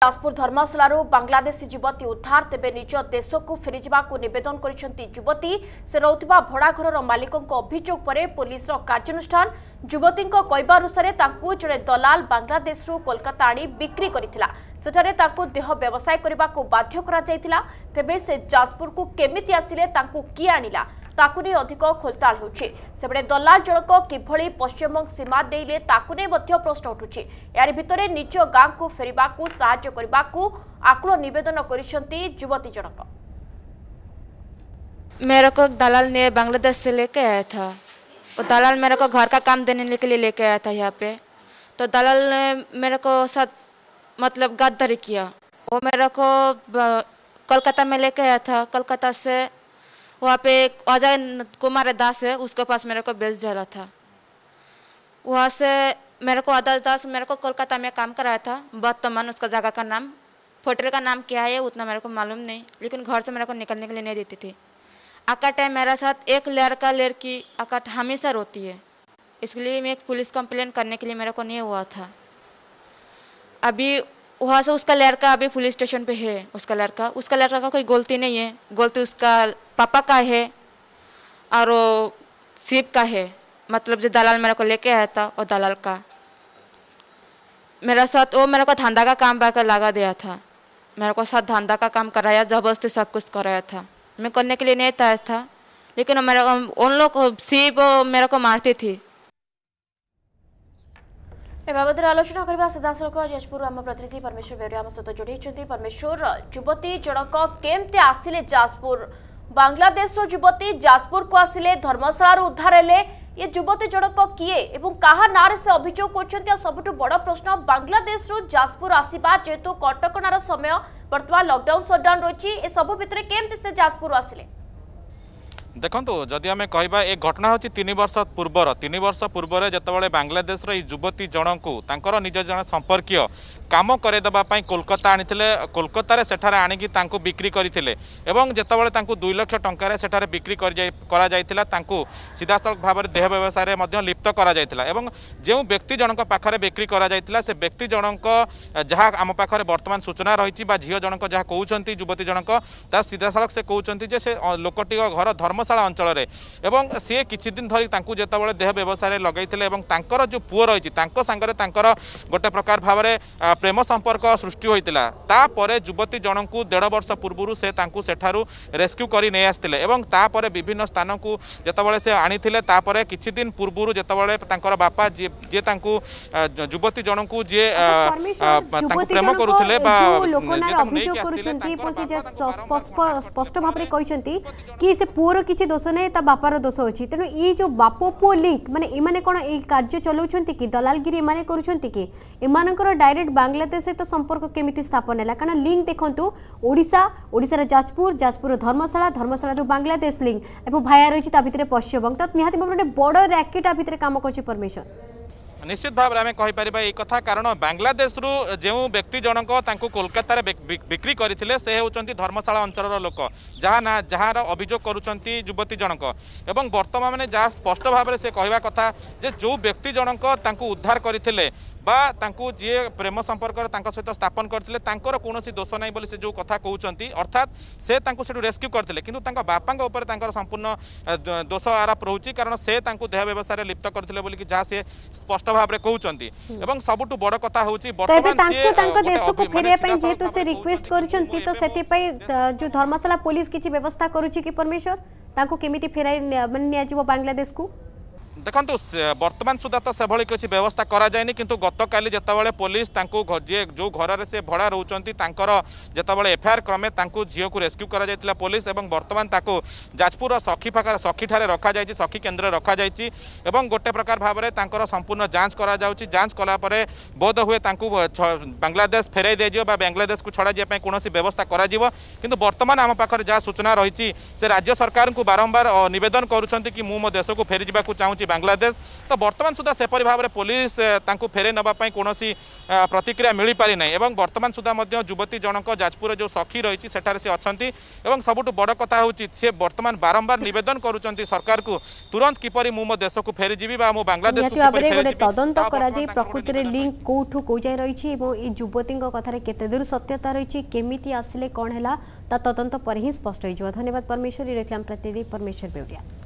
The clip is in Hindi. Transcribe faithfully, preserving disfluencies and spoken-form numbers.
जाजपुर धर्मशाला बांग्लादेशी युवती उद्धार तेबे निज देश को फेरी जावाक निवेदन करिसेंती युवती से रहुथिबा भड़ा घर मालिकों अभियोग पर पुलिस कार्यानुष्ठान युवती कहवानुसार जड़े दलाल बांग्लादेश कोलकाता आनी बिक्री करथिला सेठारे ताकू देह व्यवसाय करने को बाध्य करा जायतिला तेबे से जाजपुर को केमिति आसिले ताकू किए आनिला ताकू नहीं अधिक खोलताल होछि सेबडे दलाल जनक किभली पश्चिमबंग सीमा देइले ताकू नहीं मध्य प्रश्न उठुछि यार भितरे निज गां को फेरिबा को सहाय्य करबा को आकुल निवेदन करिसंती युवती जनक। मेरे को दलाल ने बांग्लादेश से लेके आया था। वो दलाल मेरे को घर का काम देने के लिए लेके आया था यहाँ पे। तो दलाल ने मेरे को साथ मतलब गद्दारी किया। वो मेरे को कोलकाता में लेके आया था। कोलकाता से वहाँ पे अजय कुमार दास है, उसके पास मेरे को बेच डाला था। वहाँ से मेरे को अजय दास मेरे को कोलकाता में काम कराया था। वर्तमान उसका जगह का नाम होटल का नाम क्या है उतना मेरे को मालूम नहीं, लेकिन घर से मेरे को निकलने के लिए नहीं देती थी। आकाट है मेरे साथ एक लड़का लड़की आकाट हमेशा रोती है, इसलिए मैं एक पुलिस कंप्लेंट करने के लिए मेरे को नहीं हुआ था। अभी वहाँ से उसका लड़का अभी पुलिस स्टेशन पे है। उसका लड़का उसका लड़का का कोई गलती नहीं है, गलती उसका पापा का है और वो शिव का है। मतलब जो दलाल मेरे को लेके आया था वो दलाल का मेरा साथ वो मेरे को धंधा का काम बाकर लगा दिया था। मेरे को साथ धंधा का काम कराया, जबरदस्ती सब कुछ कराया था। मैं करने के लिए नहीं तैयार था, लेकिन मेरे उन लोग शिव मेरे को मारती थी। ए बाबद आलोचना करबा सीधासलख जाजपुर आम प्रतिनिधि परमेश्वर बेरिया आम सहित जोड़ी। परमेश्वर, युवती जनक केमते आसिले जाजपुर बांग्लादेश युवती जाजपुर को आसिले धर्मशाला उद्धार हेले ये युवती जनक किए एवं कहा ना से अभियोग कर सबुठ बड़ प्रश्न बांग्लादेश जाजपुर आसवा जेहेतु कटकणार समय बर्तमान लॉकडाउन शटडाउन रही सब भितर केमते से जाजपुर आसिले। देखो जदि आम कह एक घटना हूँ तीन वर्ष पूर्वर तीन वर्ष पूर्व जितेबाला बांग्लादेश युवती जन को तांकर निज जन संपर्कीय काम करदेवाई कोलकाता आनी कोलकाता सेठार आणिकी बिक्री करते जितेबाला दुई लक्ष टंकार सेठार बिक्री कर सीधा सड़क भाव में देह व्यवसाय लिप्त कर जो व्यक्ति जनक पाखे बिक्री कर से व्यक्ति जनक जहाँ आम पाखे बर्तमान सूचना रही झील जनक जहाँ कहते युवती जनक सीधा सड़क से कहते से लोकटी घर धर्मशाला अंचल एवं सी किछि दिन धरी जितेबाला देह व्यवसाय लगे जो पुओ रही सांगे गोटे प्रकार भाव में प्रेम संपर्क सृष्टि होता तापर युवती जन को डेढ़ वर्ष पूर्व से सेठारु रेस्क्यू कर नहीं आसते तापर विभिन्न स्थान को जितेबाला से आनी किछि दिन पूर्व जितेबाला बापा जी जी युवती जन को जी प्रेम करुले स्पष्ट भाव में कहते कि से पुओर किसी दोष नहीं बापार दोष अच्छी तेणु ये जो बाप पुओ लिंक माने इमाने कौन ये कार्य चलाउछंती कि दलालगिरी इमाने करुछंती कि इमानकर डायरेक्ट बांग्लादेश सहित संपर्क केमिति स्थापन है कारण लिंक देखंतु ओडिशा ओडिशा जाजपुर जाजपुर धर्मशाला धर्मशाला बांग्लादेश लिंक एवं भाया रही भितर पश्चिमबंग तो निहाती भाव में बड़ रैकेट भितर काम कर परमेश्वर निश्चित भाव में आम कहीपर ये कथा कारण बांग्लादेश जो व्यक्ति जनक कोलकाता बिक्री करते से होती धर्मशाला अंचल लोक जहाँ ना जहाँ अभियोग करुँच युवती जनक एवं बर्तमान में जहाँ स्पष्ट भाव में से कहवा कथा जे जो व्यक्ति जनक उद्धार करते बा तांकु जी प्रेम संपर्क सहित स्थापन करते कौन दोष ना बोली से जो कथा कहते अर्थात से से रेस्क्यू करते किंतु बापा उपर संपूर्ण दोष आरोप रोचे कारण से देह व्यवसाय लिप्त करते बोली जहाँ से स्पष्ट भाव में कहते एवं सबुठ बड़ कथा होची जेहेतु से रिक्वेस्ट करछंती तो सेतिपई जो धर्मशाला पुलिस किछि व्यवस्था करूची कि परमेश्वर तांको केमिति फेराई माने आजिबो बांग्लादेश को देखो बर्तमान सुधा तो से किसी व्यवस्था करा जायनि किंतु गतकाली जितेबाला पुलिस जे जो घर से भड़ा रोचंती जितेबाला एफआईआर क्रमे झील को रेस्क्यू करा जायतिला पुलिस एवं बर्तमान ताको जाजपुर सखी पाखा सखी ठारे रखा जायछि सखी केन्द्र रखा जायछि एवं गोटे प्रकार भाव में तांकर संपूर्ण जांच करा जाउछि जांच कला परे बोध हुए तांकु बांग्लादेश फेराई दिया बा बांग्लादेश को छड़ा जिया कौन व्यवस्था करा जिवो किंतु बर्तमान आम पाखरे जहाँ सूचना रही से राज्य सरकार को बारंबार निवेदन करुछंती कि मु मो देश को फेरी जावाक चाहूँगी बांग्लादेश तो बर्तमान सुधा सेपरी भाव में पुलिस तांको फेरे नवाई कौन प्रतिक्रिया मिल पारि ना एवं बर्तमान सुधा युवती जनक जाजपुर जो सखी रही सेठारे से अच्छी सबुठ बड़ कथा हूँ सी बर्तमान बारंबार निवेदन करुँच सरकार को तुरंत किपरि मु देश को फेरी जी बांग्लादेश तदंत प्रकृति में लिंक कौठू कौ जाए रही युवती कथार केते दूर सत्यता रही केमिति आसिले कौन है तदंत पर ही स्पष्ट हो। धन्यवाद परमेश्वरी। रेक्लाम प्रतिनिधि परमेश्वर बेउरिया।